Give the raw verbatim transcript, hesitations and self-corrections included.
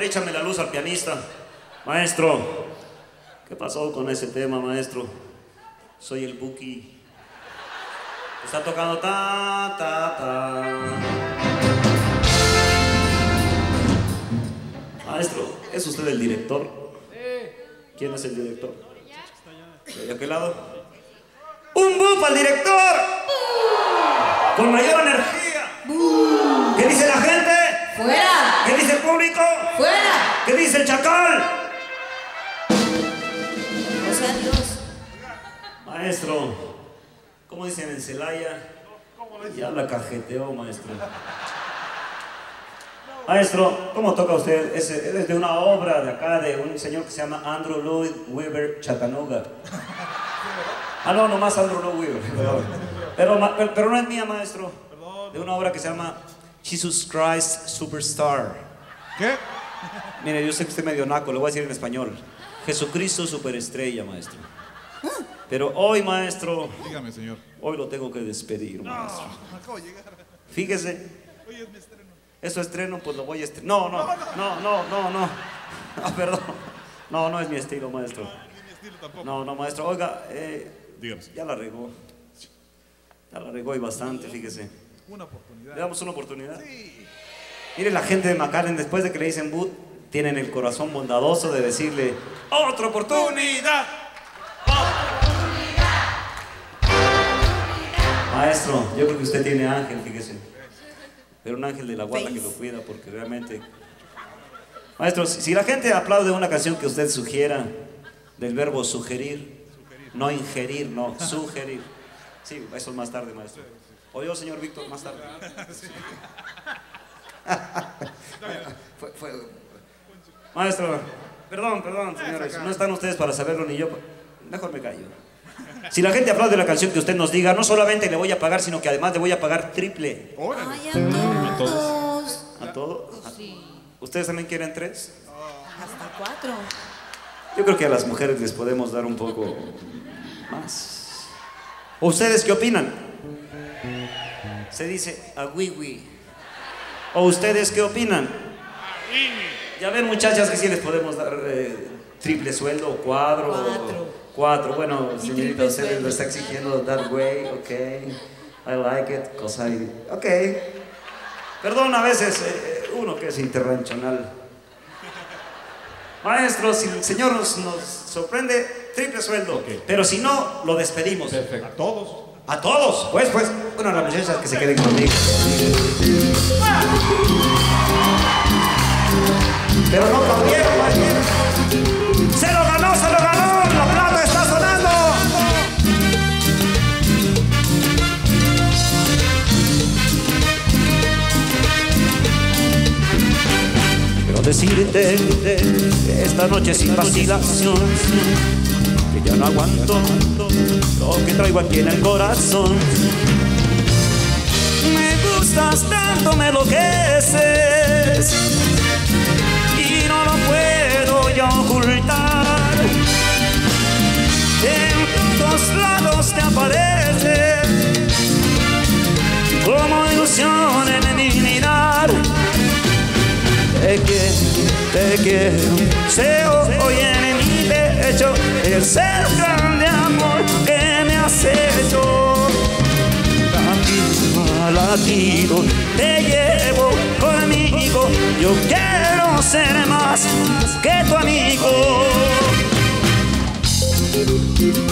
échame la luz al pianista. Maestro, ¿qué pasó con ese tema, maestro? Soy el Buki. Está tocando ta, ta, ta. Maestro, ¿es usted el director? ¿Quién es el director? ¿De aquel lado? ¡Un bu para el director! ¡Con mayor energía! ¿Qué dice la gente? ¡Fuera! ¿Qué dice el público? ¡Fuera! ¿Qué dice el chacal? O sea, Dios. Maestro, ¿cómo dicen en Celaya? Ya la cajeteó, maestro. Maestro, ¿cómo toca usted? Es, es de una obra de acá, de un señor que se llama Andrew Lloyd Webber Chattanooga. Ah, no, nomás Andrew Lloyd Webber. Pero, pero, pero no es mía, maestro. De una obra que se llama Jesus Christ Superstar. ¿Qué? Mire, yo sé que usted es medio naco, lo voy a decir en español. Jesucristo Superestrella, maestro. Pero hoy, maestro... Dígame, señor. Hoy lo tengo que despedir, maestro. No, acabo de llegar. Fíjese. Hoy es mi estreno. Eso estreno, pues lo voy a estrenar. No, no, no, no, no, no. Ah, perdón. No, no es mi estilo, maestro. No, ni mi estilo tampoco. No, no, maestro. Oiga, eh, Dígame. ya la regó. Ya la regó y bastante, fíjese. Una oportunidad. ¿Le damos una oportunidad? Sí. Mire, la gente de McAllen, después de que le dicen boot, tienen el corazón bondadoso de decirle ¡otra oportunidad! Maestro, yo creo que usted tiene ángel, fíjese. Pero un ángel de la guarda que lo cuida, porque realmente... Maestro, si, si la gente aplaude una canción que usted sugiera, del verbo sugerir, no ingerir, no, sugerir. Sí, eso es más tarde, maestro. O yo, señor Víctor, más tarde. fue, fue... Maestro, perdón, perdón, señores, no están ustedes para saberlo ni yo. Mejor me callo. Si la gente aplaude la canción que usted nos diga, no solamente le voy a pagar, sino que además le voy a pagar triple. Ay, a todos. ¿A todo? Sí. ¿Ustedes también quieren tres? Hasta cuatro. Yo creo que a las mujeres les podemos dar un poco más. ¿Ustedes qué opinan? Se dice a wiwi. ¿O ustedes qué opinan? Ya ven, muchachas, que sí les podemos dar eh, triple sueldo, cuadro. Cuatro. Cuatro. Bueno, Y señorita, triple usted sueldo. lo está exigiendo that way, ok. I like it, cause I... Ok. Perdón, a veces eh, uno que es interranchonal. Maestro, si el señor nos, nos sorprende, triple sueldo. Ok. Pero si no, lo despedimos. Perfecto. A todos. A todos, pues, pues. Bueno, a las muchachas que se queden conmigo. Pero no aplaudieron, más bien. ¡Se lo ganó, se lo ganó! ¡La plata está sonando! Quiero decirte que esta noche sin vacilación, que ya no aguanto lo que traigo aquí en el corazón. Me gustas tanto, me enloqueces y no lo puedo ya ocultar. En todos lados te apareces como ilusión en mi mirar. Te quiero, te quiero, se oye en mi pecho el ser grande amor que me has hecho. Latido a latido te llevo conmigo, yo quiero ser más que tu amigo.